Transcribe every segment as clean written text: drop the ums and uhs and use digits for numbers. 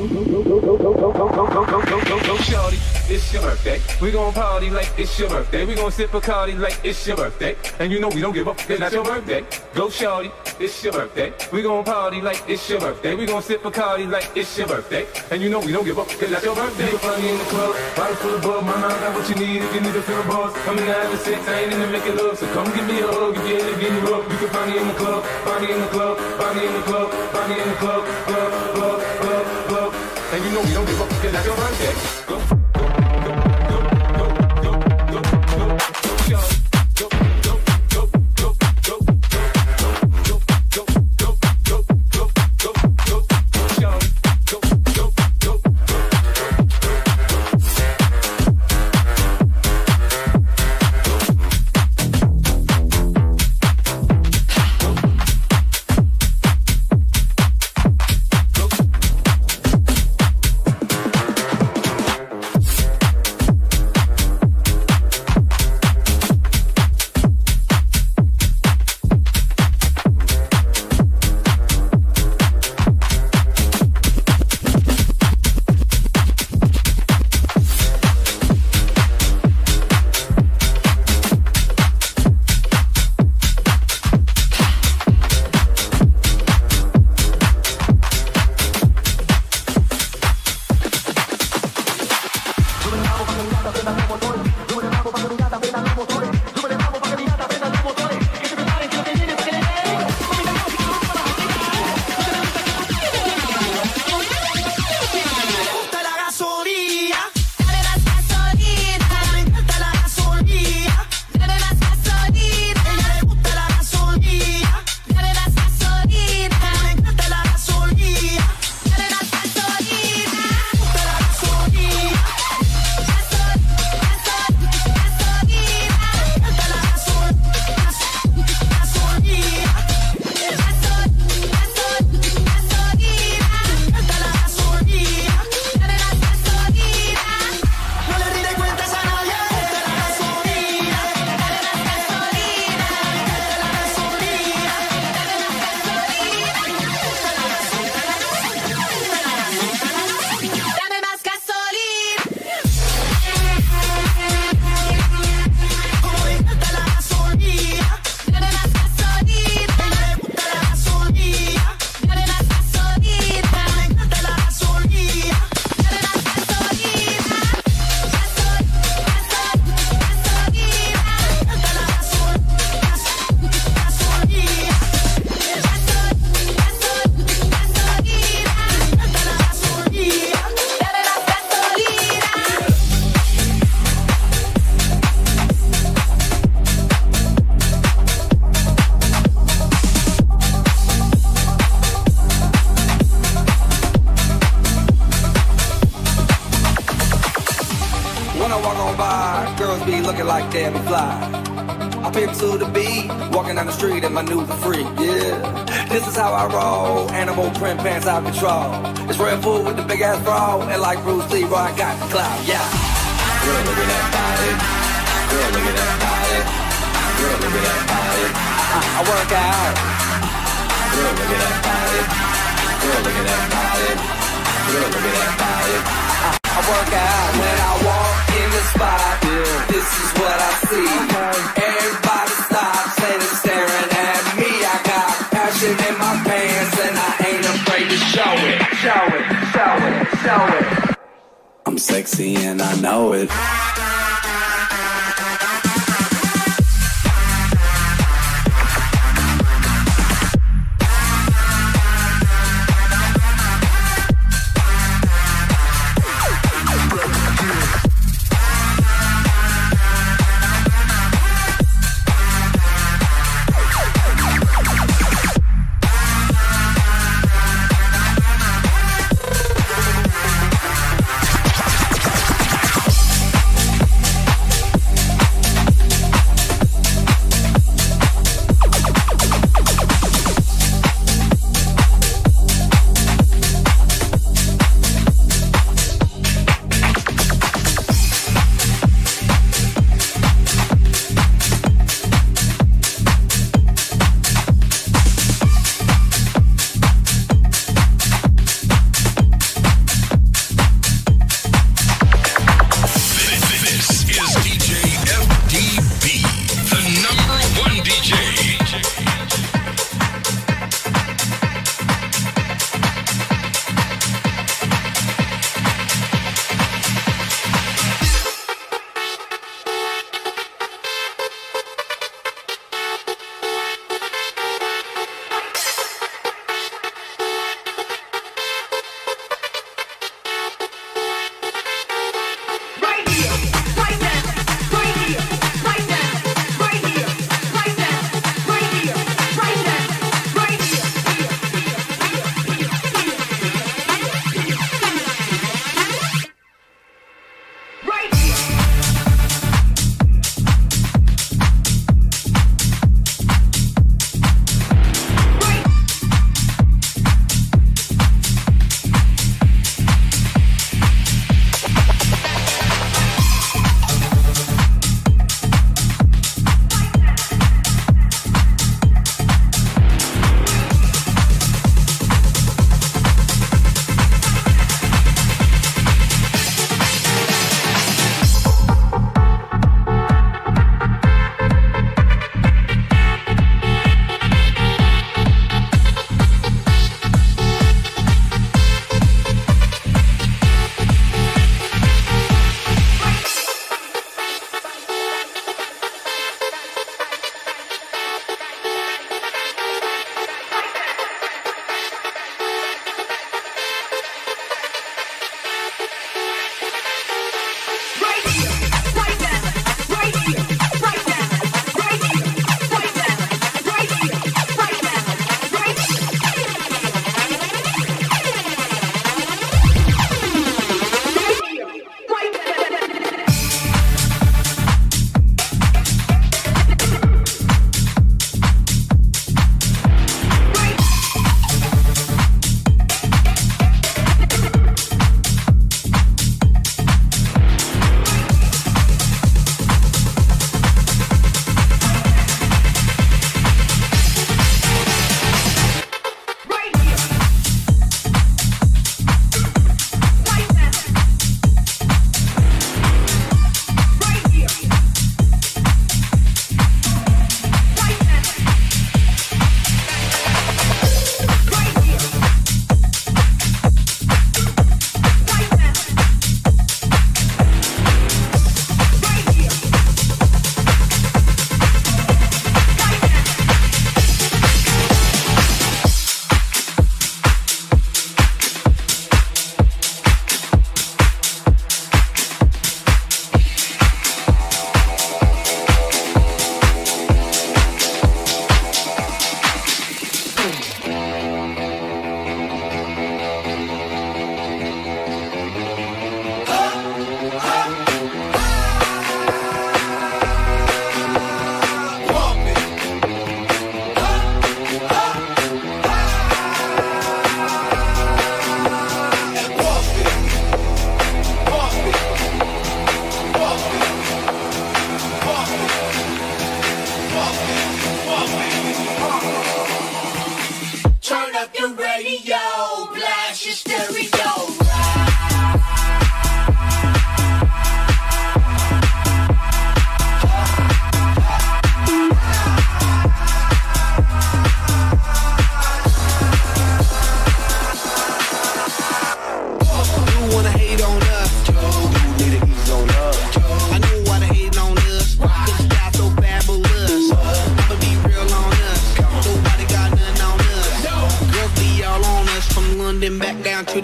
Shorty, it's your birthday. We gon' party like it's your birthday. We gon' sip Bacardi like it's your birthday. And you know we don't give up, it's not your birthday. Go shorty, it's your birthday. We gon' party like it's your birthday. We gon' sip Bacardi like it's your birthday. And you know we don't give up, it's not your birthday. You can find me in the club, bottle full of bug. Mama, I got what you need if you need to feel a buzz. I'm in the having sex, I ain't into making love. So come give me a hug if you're into getting rough. You can find me in the club, find me in the club, find me in the club, find me in the club, club, club, club, club. And you know we don't give up, it's not your birthday. Go. Out control. It's Red Bull with the big ass bra, and like Bruce Lee, I got the clout. Yeah. Girl, look at that body. Girl, look at that body. Girl, look at that body. I work out. Girl, look at that body. Girl, look at that body. Girl, look at that body. I work out when I walk in the spot. Yeah. This is what I see. Everybody stops and is staring at me. I got passion in my pants and I ain't afraid to show it. Show it, show it, show it. I'm sexy and I know it.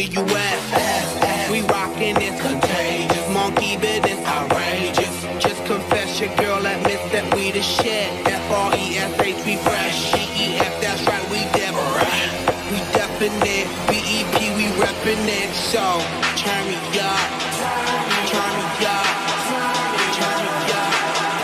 the U.S. We rockin' it contagious, monkey business outrageous. Just confess your girl admits that we the shit. F-R-E-S-H, we fresh. G-E-F, that's right, we different. We definite, B-E-P, we reppin' it. So, turn me up, turn me up, turn me up.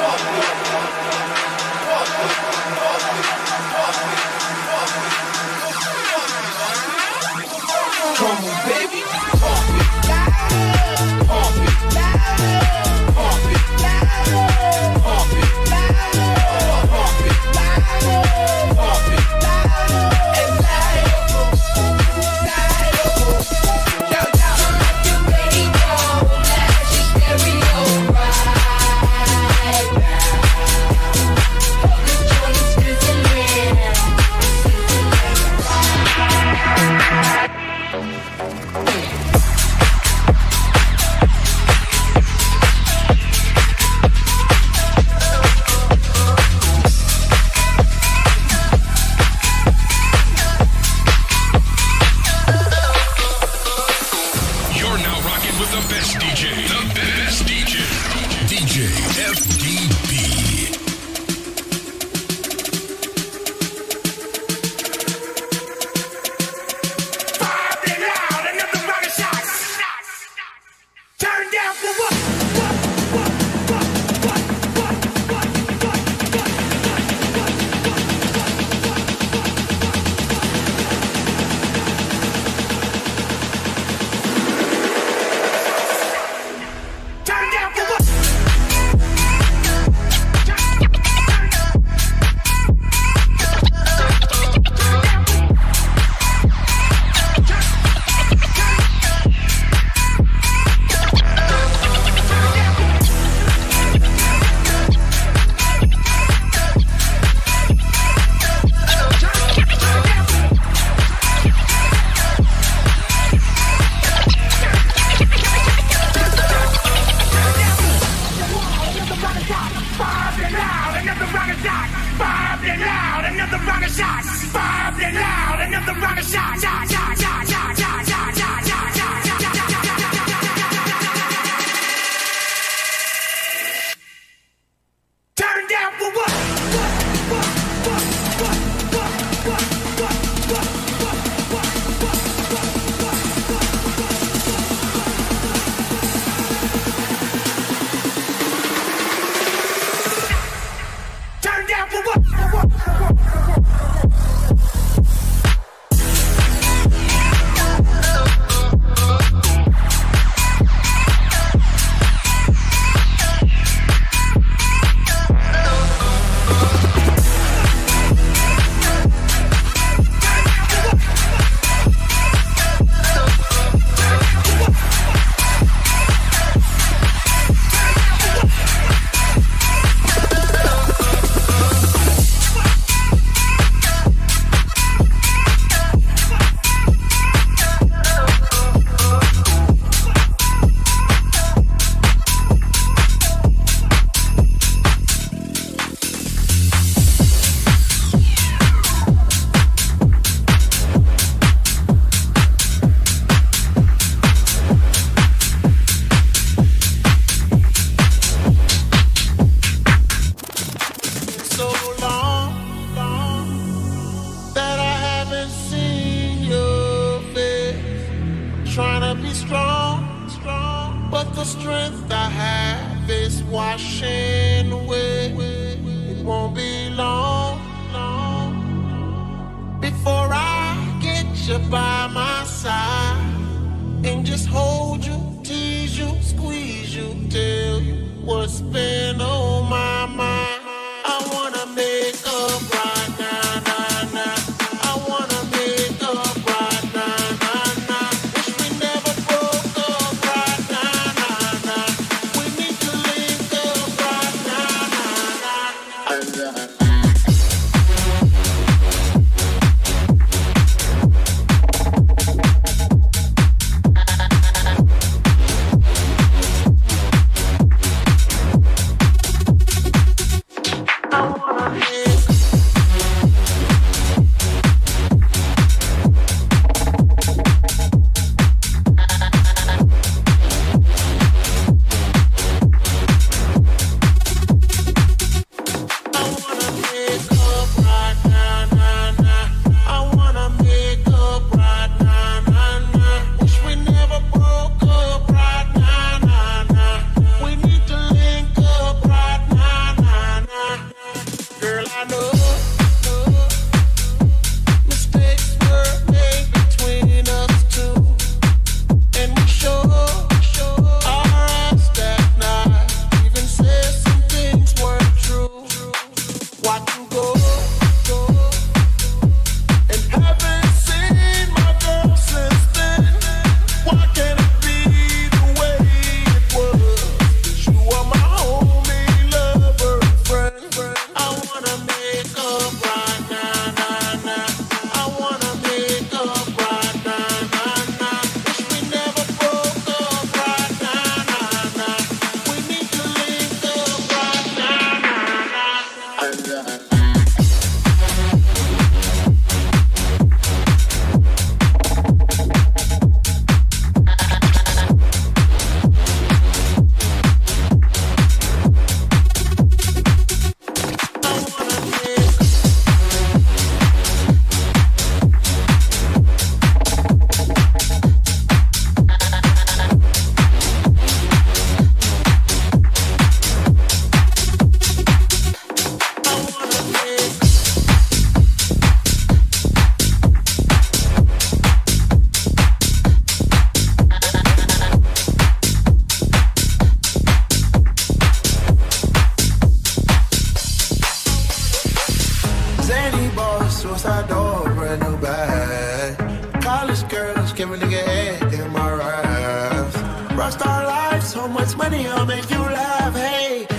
Come on, baby, pump it louder, pump it louder, pump it louder, pump it louder, pump it louder, pump it louder, and louder, louder. Yo, yo, your radio, blast your stereo right now. All the joints sizzling. You're now rocking with the best DJ. The best DJ. DJ FDB. Turn down for what? Turn down for what? Turn down for what? Turn down for what? Strength I have is washing away. It won't be long before I get you by my side and just hold you, tease you, squeeze you, tell you what's been on my mind. I wanna make up right now, nah, nah. I wanna make up right now, nah, nah. Wish we never broke up right now, nah, nah. We need to link up right now, nah, nah. our lives. So much money, I'll make you laugh. Hey,